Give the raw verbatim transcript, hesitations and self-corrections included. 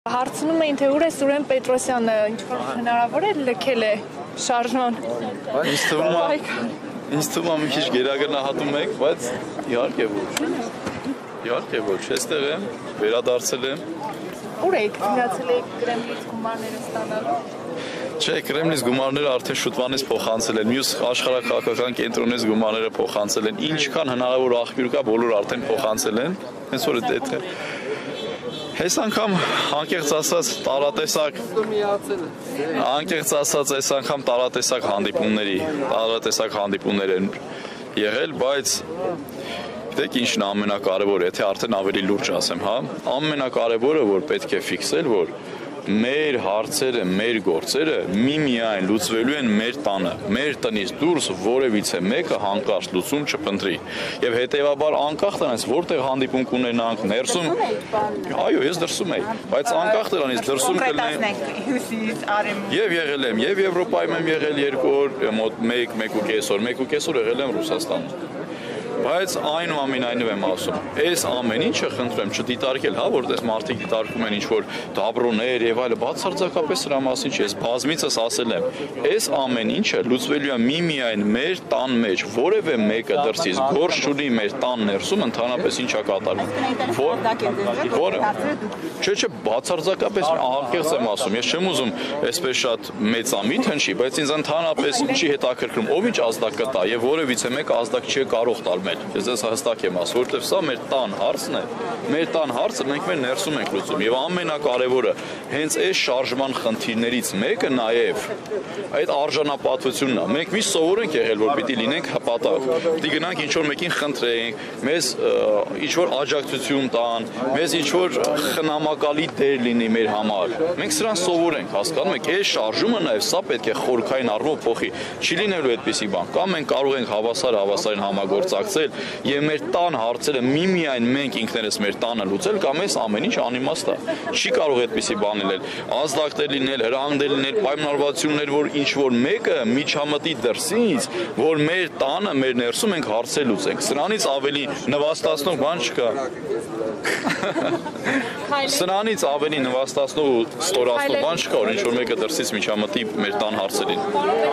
Հարցնում էին, թե ուր է Սուրեն Պետրոսյանը, ինչ-որ հնարավոր է լքել է շարժման։ Ինձ թվում է, ինձ թվում է մի քիչ գերագնահատում եք, բայց իհարկե ոչ։ Իհարկե ոչ, այստեղ եմ, վերադարձել եմ։ Ուր եք գնացել եք Կրեմլից գումարները ստանալու։ Չէ, Կրեմլից գումարները արդեն շուտվանից փոխանցել են, մյուս աշխարհաքաղաքական կենտրոնից գումարները փոխանցել են, ինչքան հնարավոր աղբյուր կա, բոլորը արդեն փոխանցել են, հենց որ դե թե Այս անգամ անկեղծ ասած տարատեսակ անկեղծ ասած այս անգամ տարատեսակ հանդիպումների, տարատեսակ հանդիպումներ են եղել, բայց գիտեք ինչն է ամենակարևորը, եթե արդեն ավելի լուրջ ասեմ, հա, ամենակարևորը որ պետք է ֆիքսել, որ մեր հարցերը, մեր գործերը միմիայն լուծվելու են մեր տանը, մեր տնից դուրս որևիցե մեկը հանկարծ լուծում չփնտրի։ Եվ հետևաբար անկախ դրանից որտեղ հանդիպում կունենանք, ներսում, այո, ես դրսում եի, բայց անկախ դրանից դրսում կլինենք Եվ եղել եմ, եւ Եվրոպայում եմ եղել երկու օր, մոտ մեկ, մեկ ու կես օր, մեկ ու կես օր եղել եմ Ռուսաստանում։ Բայց այնուամենայնիվ եմ ասում, այս ամեն ինչը խնդրեմ չդիտարկել, հա, որտեղ մարդիկ դիտարկում են ինչ-որ դաբրոներ եւ այլը, բացարձակապես սրա մասին չի, ես բազմիցս ասել եմ, այս ամեն ինչը լուծվելու է միմիայն մեր տան մեջ, որևէ մեկը դրսից գործ չունի մեր տան ներսում ընդհանրապես ինչա կատարվում։ Որը Չէ, չէ, բացարձակապես անկեղծ եմ ասում, ես չեմ ուզում այսպես շատ մեծամիտ հնչի, բայց ինձ ընդհանրապես չի հետաքրքրում, ով ինչ ազդակ կտա եւ որևիցե մեկ ազդակ չի կարող տալ։ Ես ես հստակ եմ ասում, որովհետև սա մեր տան հարցն է, մեր տան հարցը մենք մեր ներսում ենք լուծում եւ ամենակարևորը հենց այս շարժման խնդիրներից մեկը նաեւ այդ արժանապատվությունն է։ Մենք միշտ սովոր ենք եղել, որ պիտի լինենք հպատակ, պիտի գնանք ինչ-որ մեկին խնդրենք, մեզ ինչ-որ աջակցություն տան, մեզ ինչ-որ խնամակալի դեր լինի մեր համար։ Մենք սրան սովոր ենք, հասկանում եք, այս շարժումը նաեւ սա պետք է խորքային առումով փոխի։ Չի լինելու այդպիսի բան։ Կամ մենք կարող ենք հավասար հավասարին համագործակցել եւ մեր տան հարցերը միմիայն մենք ինքներս մեր տանը լուծել կամ այս ամեն ինչ անիմաստ է։ Չի կարող այդպիսի բան լինել։ Ազդակներ լինել, հրահանգներ լինել, պայմանավորվածություններ, որ ինչ որ մեկը միջամտի դրսից, որ մեր տանը, մեր ներսում ենք հարցեր լուծենք։ Սրանից ավելի նվաստացնող բան չկա։ Սրանից ավելի նվաստացնող ու ստորացնող բան չկա, որ ինչ որ մեկը դրսից միջամտի մեր տան հարցերին։